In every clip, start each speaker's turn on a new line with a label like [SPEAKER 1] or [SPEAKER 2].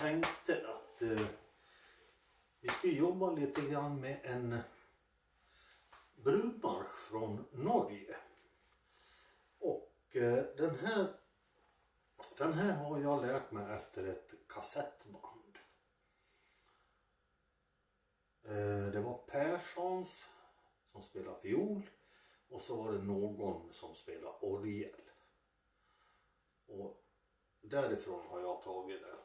[SPEAKER 1] tänkte att vi skulle jobba lite grann med en brudmarsch från Norge. Och den här har jag lärt mig efter ett kassettband. Det var Perssons som spelade fiol och så var det någon som spelade orgel. Och därifrån har jag tagit det.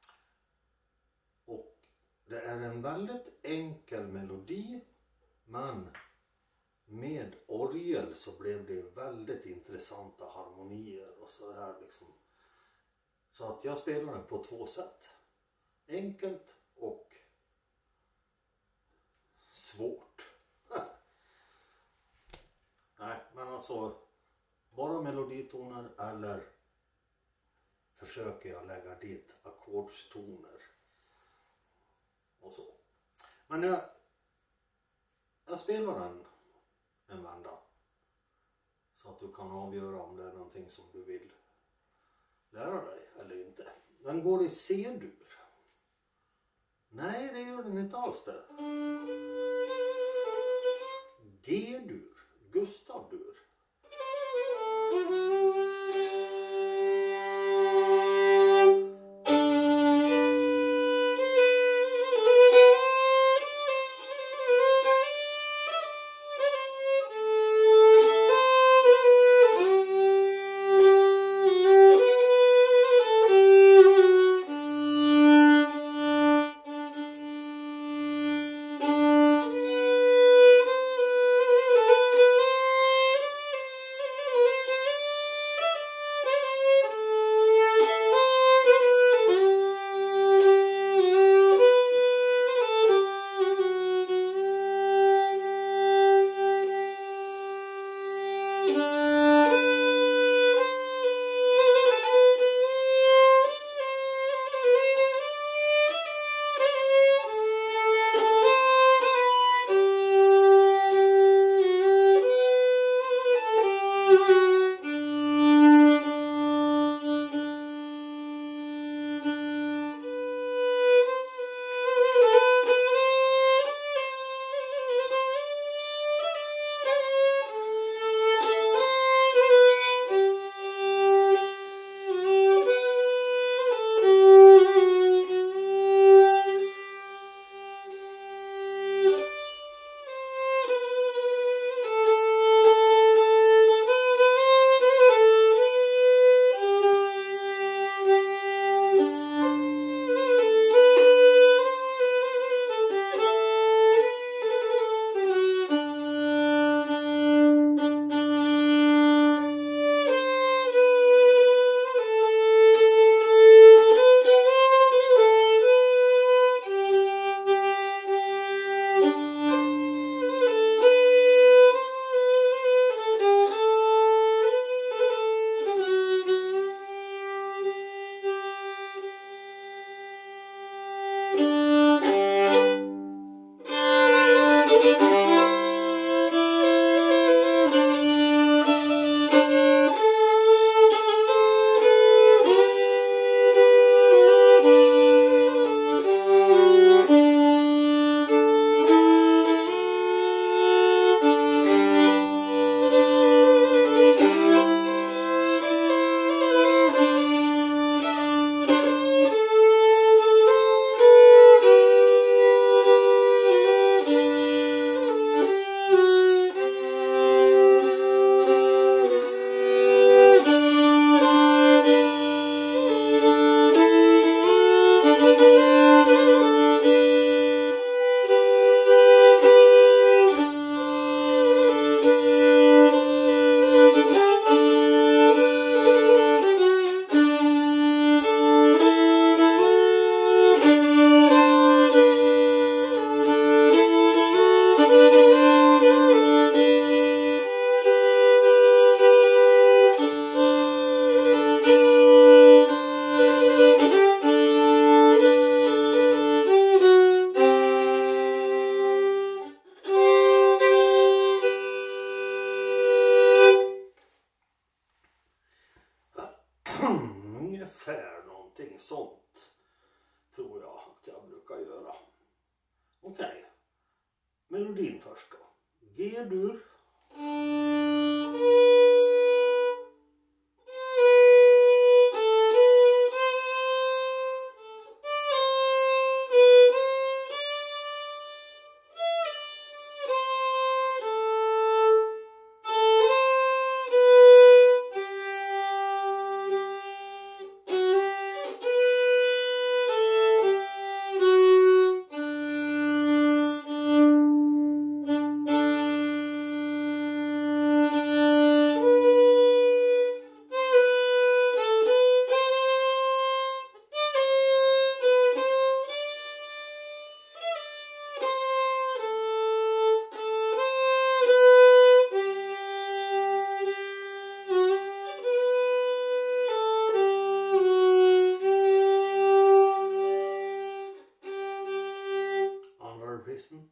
[SPEAKER 1] Och det är en väldigt enkel melodi, men med orgel så blev det väldigt intressanta harmonier och så här liksom. Så att jag spelar den på 2 sätt. Enkelt och svårt. Nej, men alltså bara meloditoner eller försöker jag lägga dit ackordstoner och så. Men jag spelar den en vända så att du kan avgöra om det är någonting som du vill lära dig eller inte. Den går i C-dur. Nej, det gör den inte alls det. G-dur, Gustav-dur. G-dur. Andra reprisen.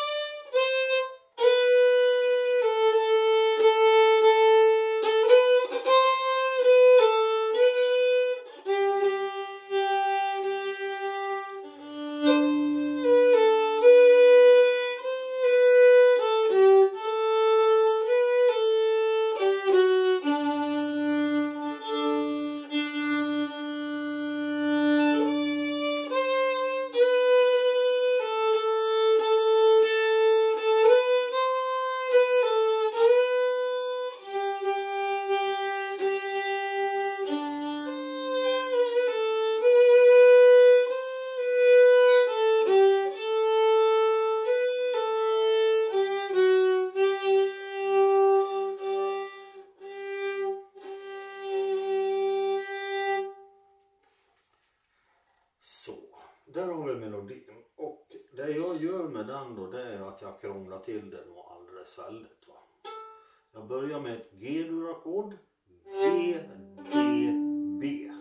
[SPEAKER 1] Så, där har vi melodin. Och det jag gör med den då, det är att jag krånglar till det nog alldeles väldigt. Va? Jag börjar med ett G-dur-ackord. G, D, B.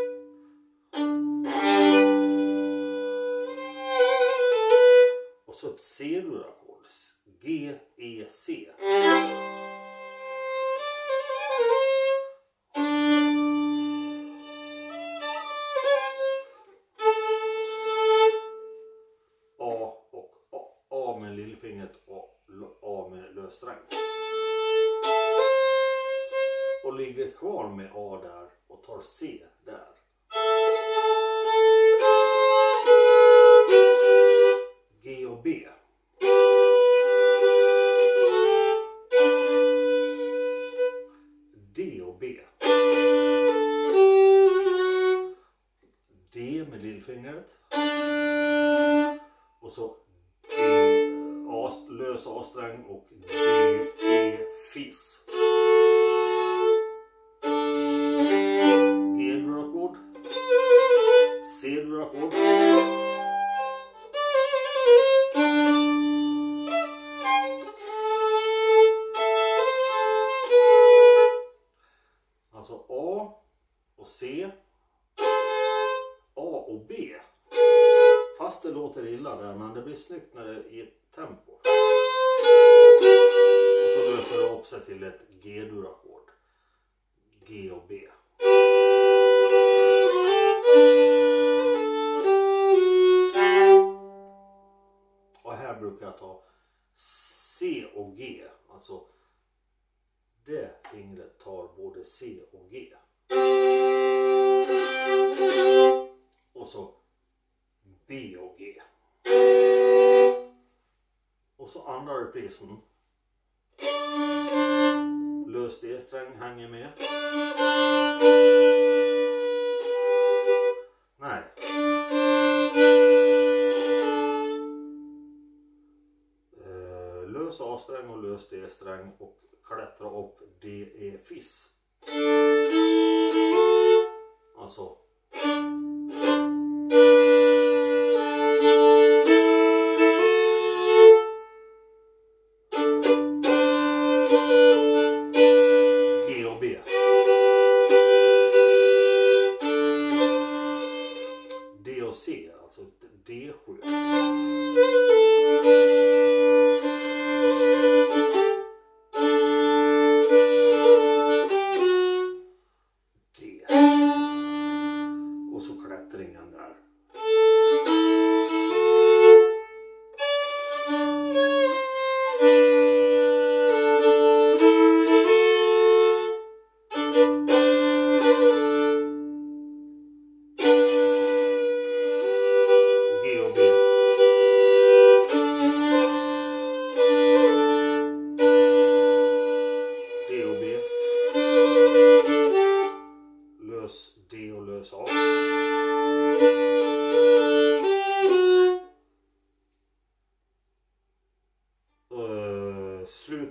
[SPEAKER 1] Och så ett C-dur-ackord. G, E, C. A med lillfingret och A med lössträng. Och ligger kvar med A där och tar C där. G och B. D och B. D med lillfingret. Och så lös A-sträng och D, E, fis. G-dur-ackord. C-dur-ackord. Alltså A och C. A och B. Fast det låter illa där, men det blir snyggt när det är i ett tempo. Och så löser det upp sig till ett G-dur-ackord. G och B. Och här brukar jag ta C och G. Alltså det fingret tar både C och G. Och så B och G. Och så andra reprisen. Lös D-sträng hänger med. Nej. Lös A-sträng och lös D-sträng och klättra upp D, E, fis. Alltså G och B. D och C, alltså D7. D. Och så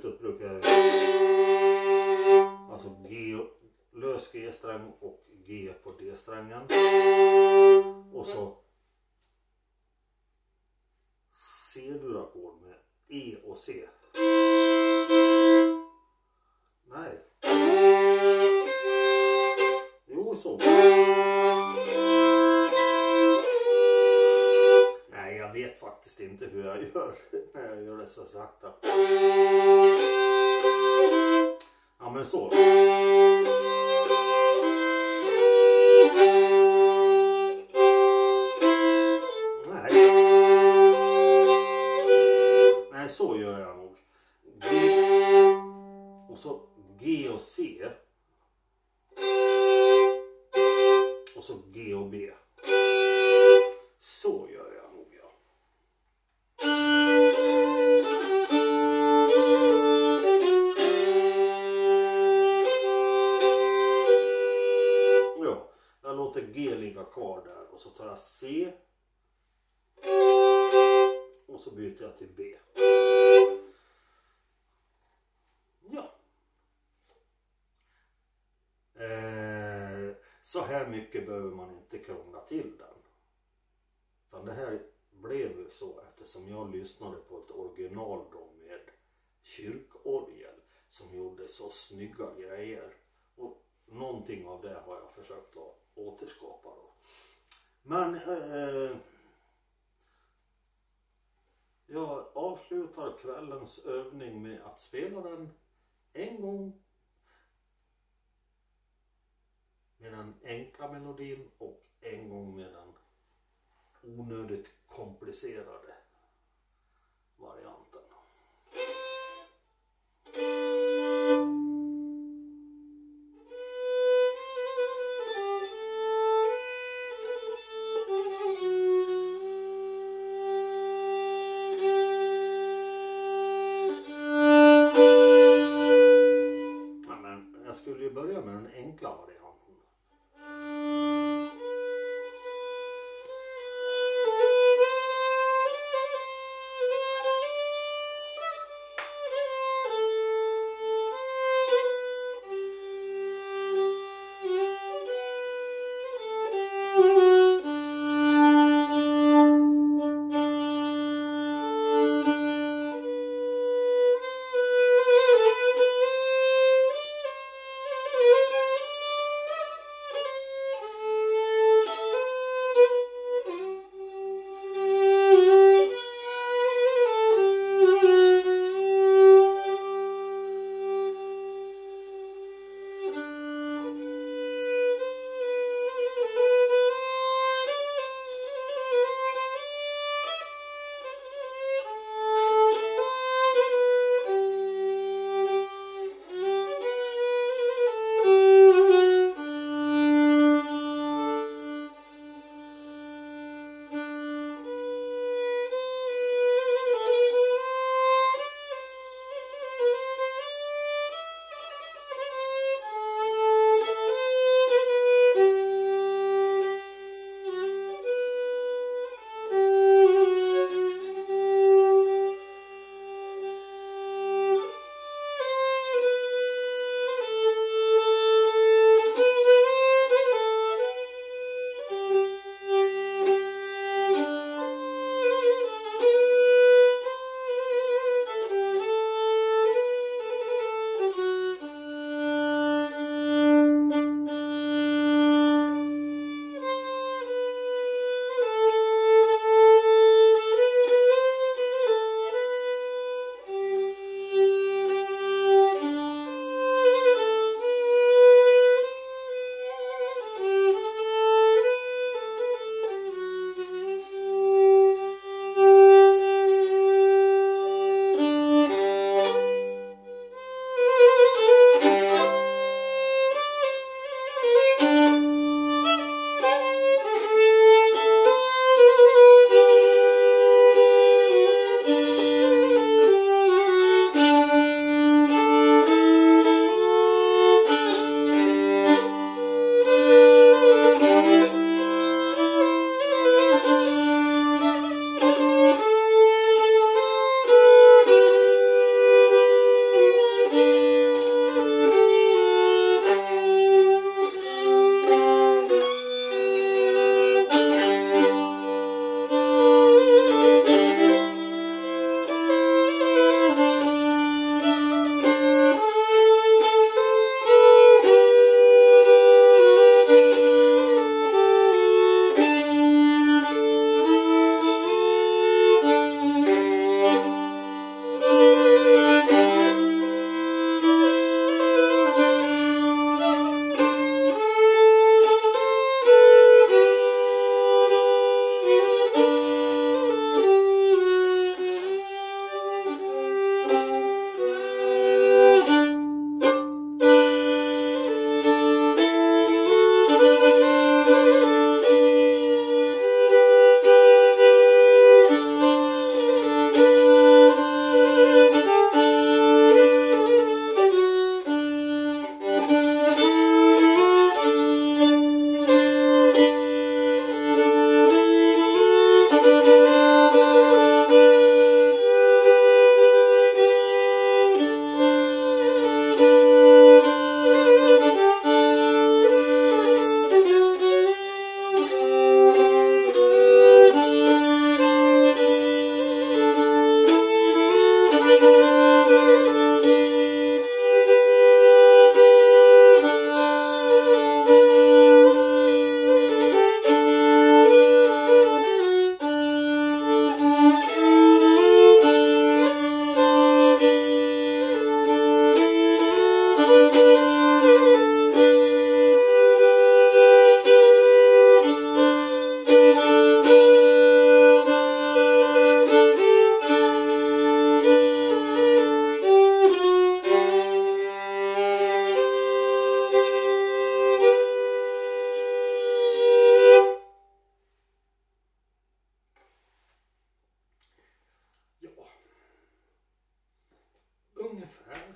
[SPEAKER 1] slutet brukar jag alltså G, lös G-sträng och G på D-strängen. Och så C-dur-ackord med E och C. Nej. Jo, så. Nej, jag vet faktiskt inte hur jag gör när jag gör det så sakta. Ja, men så. Nej, så gör jag nog. G och så G och C. Och så G och B. Så gör jag nog, ja. Ja, jag låter G ligga kvar där och så tar jag C. Och så byter jag till B. Ja. Så här mycket behöver man inte krångla till den. Utan det här blev ju så eftersom jag lyssnade på ett original då med kyrkorgel som gjorde så snygga grejer. Och någonting av det har jag försökt att återskapa då. Men jag avslutar kvällens övning med att spela den en gång med den enkla melodin och en gång med den onödigt komplicerade varianten. Ja, men jag skulle ju börja med den enkla varianten.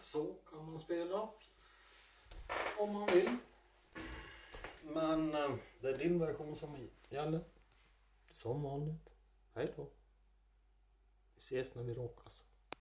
[SPEAKER 1] så kan man spela. Om man vill. Men det är din version som gäller. Som vanligt. Hej då. Vi ses när vi råkas.